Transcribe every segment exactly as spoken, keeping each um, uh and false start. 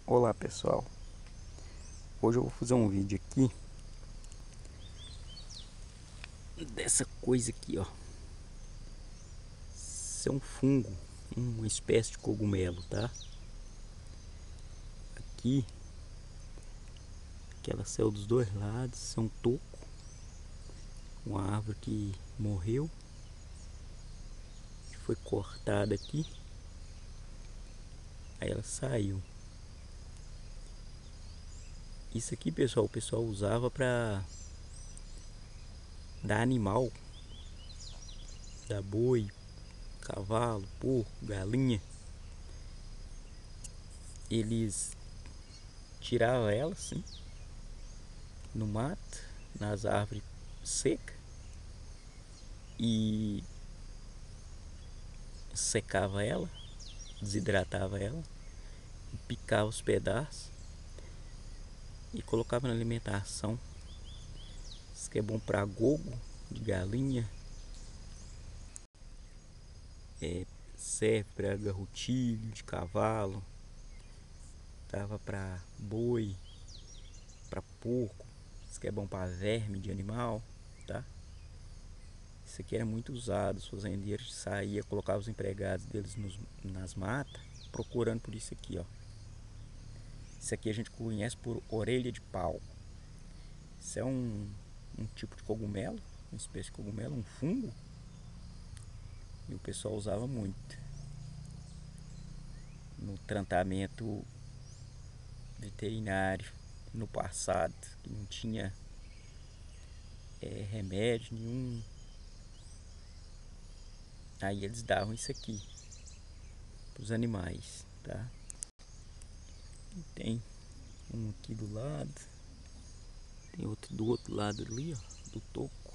Olá pessoal, hoje eu vou fazer um vídeo aqui dessa coisa aqui, ó. Isso é um fungo, uma espécie de cogumelo, tá? Aqui, que ela saiu dos dois lados, isso é um toco, uma árvore que morreu, que foi cortada aqui, aí ela saiu. Isso aqui, pessoal, o pessoal usava pra dar animal, dar boi, cavalo, porco, galinha. Eles tiravam ela assim no mato, nas árvores secas, e secava ela, desidratava ela, picava os pedaços e colocava na alimentação. Isso que é bom para gogo de galinha, é, serve para garrotilho de cavalo, dava para boi, para porco. Isso que é bom para verme de animal, tá? Isso aqui era muito usado. Os fazendeiros saíam, colocavam os empregados deles nos, nas matas, procurando por isso aqui, ó. Isso aqui a gente conhece por orelha de pau. Isso é um, um tipo de cogumelo, uma espécie de cogumelo, um fungo. E o pessoal usava muito no tratamento veterinário no passado, que não tinha é, remédio nenhum. Aí eles davam isso aqui para os animais, tá? E tem um aqui do lado, tem outro do outro lado ali, ó, do toco.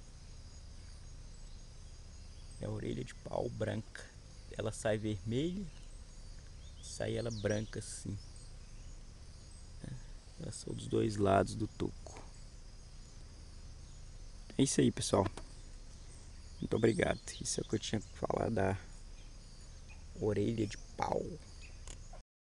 É a orelha de pau branca. Ela sai vermelha, sai ela branca assim. Ela são dos dois lados do toco. É isso aí, pessoal. Muito obrigado. Isso é o que eu tinha que falar da orelha de pau.